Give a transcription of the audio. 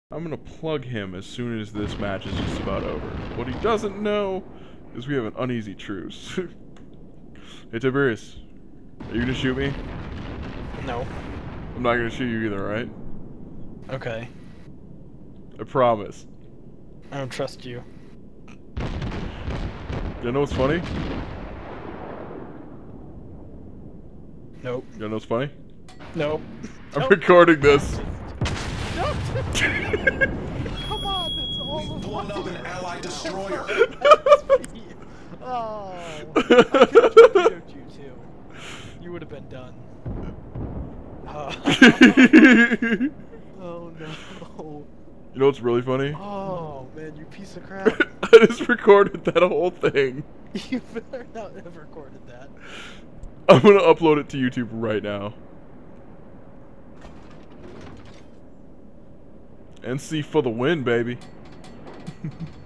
I'm gonna plug him as soon as this match is just about over. What he doesn't know is we have an uneasy truce. Hey Tiberius, are you gonna shoot me? No. I'm not gonna shoot you either, right? Okay. I promise. I don't trust you. You know what's funny? Nope. You know what's funny? Nope. I'm recording this. Come on, that's all We've of blown up an allied destroyer. Oh, I could have torpedoed you too. You would have been done. Oh no. You know what's really funny? Oh man, you piece of crap. I just recorded that whole thing. You better not have recorded that. I'm gonna upload it to YouTube right now. NC for the win, baby.